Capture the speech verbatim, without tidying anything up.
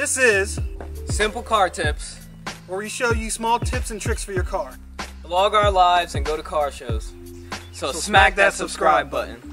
This is Simple Car Tips, where we show you small tips and tricks for your car. vlog our lives, and go to car shows. So, So smack that subscribe button.